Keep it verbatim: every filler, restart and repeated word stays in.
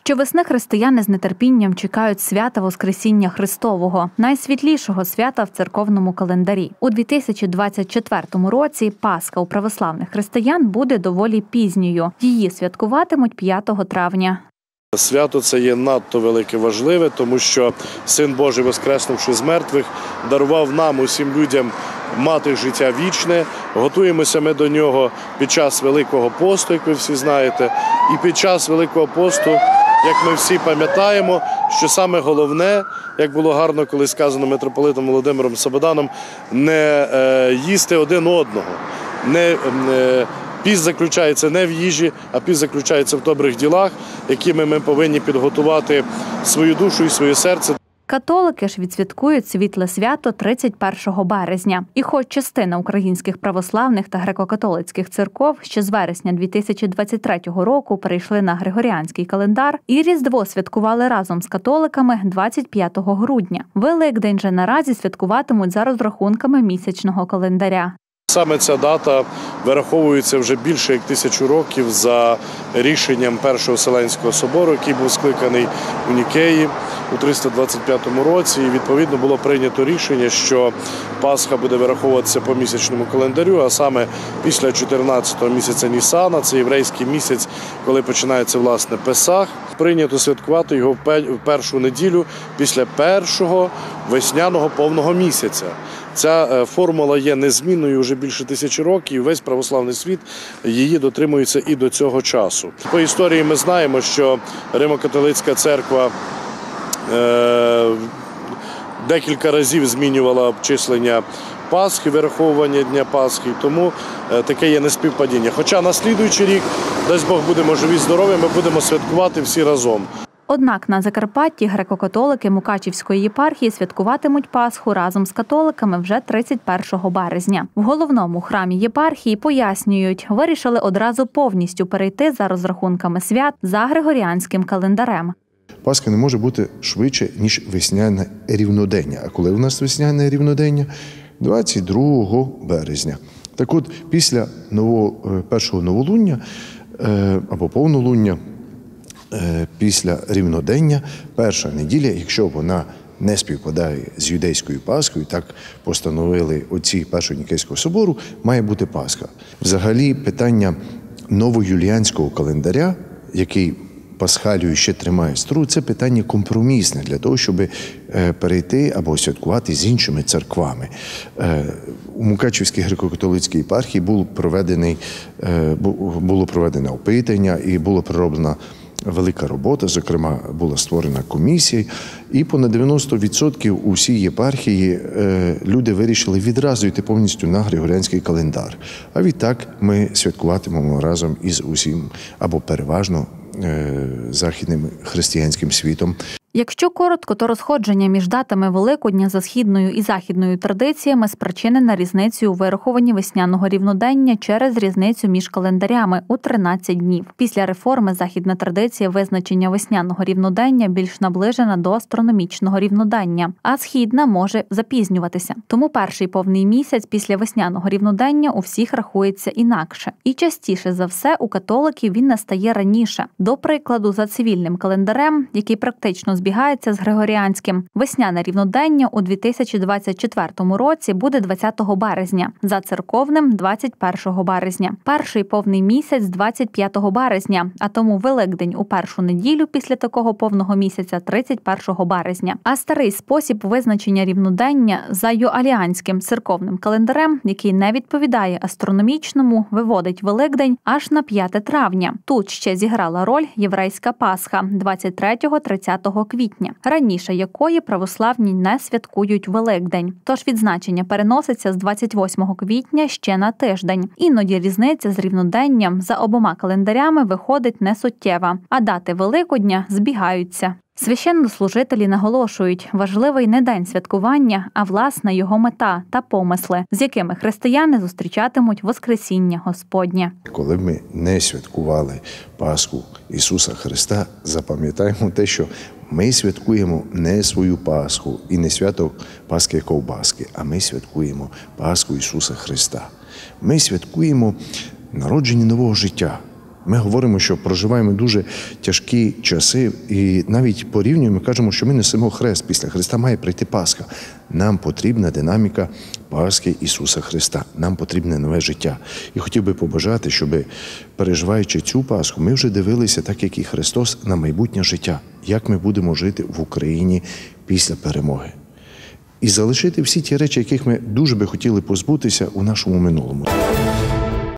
Щовесни християни з нетерпінням чекають свята Воскресіння Христового, найсвітлішого свята в церковному календарі. У дві тисячі двадцять четвертому році Пасха у православних християн буде доволі пізньою. Її святкуватимуть п'ятого травня. Свято це є надто велике важливе, тому що Син Божий, воскреснувши з мертвих, дарував нам, усім людям, мати життя вічне. Готуємося ми до нього під час Великого посту, як ви всі знаєте. І під час Великого посту, як ми всі пам'ятаємо, що саме головне, як було гарно колись сказано митрополитом Володимиром Сабоданом, не їсти один одного, не Піст заключається не в їжі, а піст заключається в добрих ділах, якими ми повинні підготувати свою душу і своє серце. Католики ж відсвяткують світле свято тридцять першого березня. І хоч частина українських православних та греко-католицьких церков ще з вересня дві тисячі двадцять третього року перейшли на григоріанський календар, і Різдво святкували разом з католиками двадцять п'ятого грудня. Великдень же наразі святкуватимуть за розрахунками місячного календаря. Саме ця дата вираховується вже більше як тисячу років за рішенням Першого Вселенського собору, який був скликаний у Нікеї у триста двадцять п'ятому році. І відповідно було прийнято рішення, що Пасха буде вираховуватися по місячному календарю, а саме після чотирнадцятого місяця Нісана, це єврейський місяць, коли починається власне Песах. Прийнято святкувати його в першу неділю після першого весняного повного місяця. Ця формула є незмінною вже більше тисячі років, і весь православний світ її дотримується і до цього часу. По історії ми знаємо, що Римо-католицька церква е, декілька разів змінювала обчислення Пасхи, вираховування Дня Пасхи, тому таке є неспівпадіння. Хоча на слідуючий рік, дасть Бог будемо живі, здорові, ми будемо святкувати всі разом. Однак на Закарпатті греко-католики Мукачівської єпархії святкуватимуть Пасху разом з католиками вже тридцять першого березня. В головному храмі єпархії пояснюють, вирішили одразу повністю перейти за розрахунками свят за григоріанським календарем. Пасха не може бути швидше, ніж весняне рівнодення. А коли у нас весняне рівнодення? двадцять другого березня. Так от, після нового, першого новолуння або повнолуння, після рівнодення, перша неділя, якщо вона не співпадає з юдейською Пасхою, так постановили отці Першого Нікейського собору, має бути Пасха. Взагалі, питання новоюліанського календаря, який Пасхалію ще тримає стру, це питання компромісне для того, щоб перейти або святкувати з іншими церквами. У Мукачівській греко-католицькій єпархії було проведене, було проведене опитання і була пророблена велика робота, зокрема, була створена комісія, і понад дев'яносто відсотків у всій єпархії люди вирішили відразу йти повністю на григоріанський календар. А відтак ми святкуватимемо разом із усім, або переважно, західним християнським світом. Якщо коротко, то розходження між датами Великодня за східною і західною традиціями спричинена різницею у вирахуванні весняного рівнодення через різницю між календарями у тринадцять днів. Після реформи західна традиція визначення весняного рівнодення більш наближена до астрономічного рівнодення, а східна може запізнюватися. Тому перший повний місяць після весняного рівнодення у всіх рахується інакше. І частіше за все у католиків він настає раніше. До прикладу, за цивільним календарем, який практично збігається з григоріанським. Весняне рівнодення у дві тисячі двадцять четвертому році буде двадцятого березня, за церковним – двадцять першого березня. Перший повний місяць – двадцять п'ятого березня, а тому Великдень у першу неділю після такого повного місяця – тридцять першого березня. А старий спосіб визначення рівнодення за юаліанським церковним календарем, який не відповідає астрономічному, виводить Великдень аж на п'яте травня. Тут ще зіграла роль єврейська Пасха – двадцять третього - тридцятого квітня, раніше якої православні не святкують Великдень. Тож відзначення переноситься з двадцять восьмого квітня ще на тиждень. Іноді різниця з рівноденням за обома календарями виходить несуттєва, а дати Великодня збігаються. Священнослужителі наголошують, важливий не день святкування, а власна його мета та помисли, з якими християни зустрічатимуть Воскресіння Господнє. Коли ми не святкували Пасху Ісуса Христа, запам'ятаємо те, що ми святкуємо не свою Пасху і не свято Пасхи ковбаски, а ми святкуємо Пасху Ісуса Христа. Ми святкуємо народження нового життя. Ми говоримо, що проживаємо дуже тяжкі часи, і навіть порівнюємо, кажемо, що ми несемо хрест. Після Христа має прийти Пасха. Нам потрібна динаміка Пасхи Ісуса Христа. Нам потрібне нове життя. І хотів би побажати, щоб, переживаючи цю Пасху, ми вже дивилися, так як і Христос, на майбутнє життя. Як ми будемо жити в Україні після перемоги. І залишити всі ті речі, яких ми дуже би хотіли позбутися у нашому минулому.